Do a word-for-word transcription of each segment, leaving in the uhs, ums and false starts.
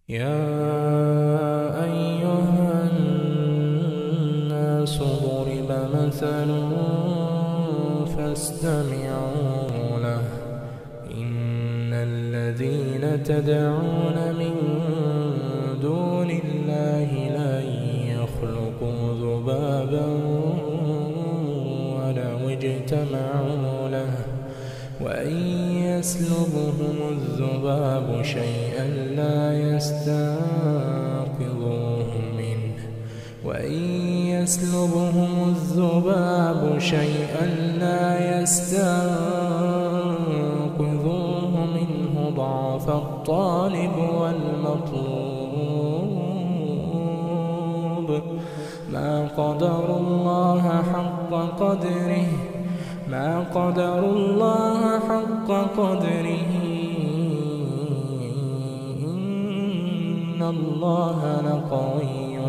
يا أيها الناس ضرب مثل فاستمعوا له إن الذين تدعون من دون الله لن يخلقوا ذبابا ولو اجتمعوا له وإن يسلبهم الذباب شيئا لا يستنقذوه منه وإن يسلبهم الذباب شيئا لا يستنقذوه منه ضعف الطالب والمطلوب ما قدر الله حق قدره ما قدر الله حق قدره إن الله لقوي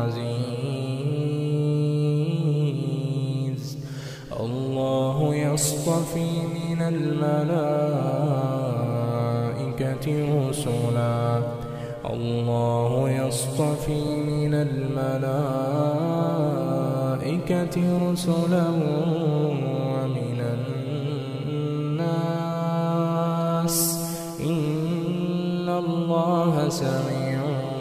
عزيز الله يصطفي من الملائكة رسلا الله يصطفي من الملائكة رسلا ومن الناس إن الله سميع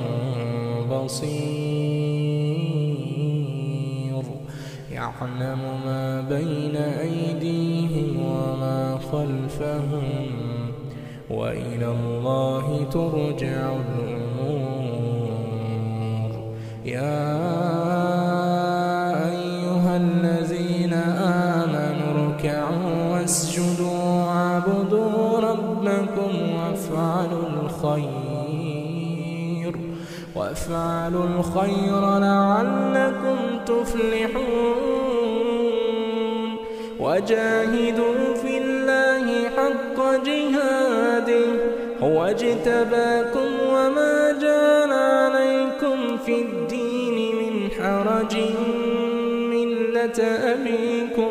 بصير يعلم ما بين أيديهم وما خلفهم وإلى الله ترجع الأمور يا أيها الذين آمنوا اركعوا واسجدوا واعبدوا ربكم وافعلوا الخير وافعلوا الخير لعلكم تفلحون وجاهدوا في الله حق جهاده هو اجتباكم وما جعل عليكم في الدين من حرج ملة أبيكم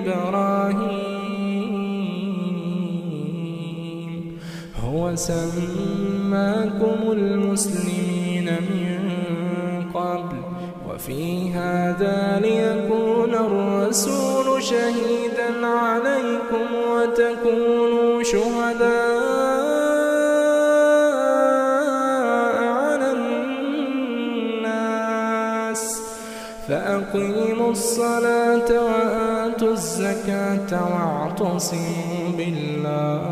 إبراهيم هو سماكم المسلمين من قبل وفي هذا ليكون الرسول شهيدا عليكم وتكونوا شهداء على الناس فأقيموا الصلاة وآتوا الزكاة واعتصموا بالله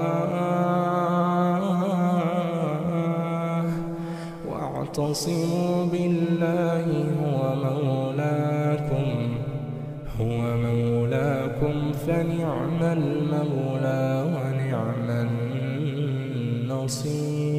واعتصموا بالله هو مولاكم هو مولاكم فنعم المولى ونعم النصير.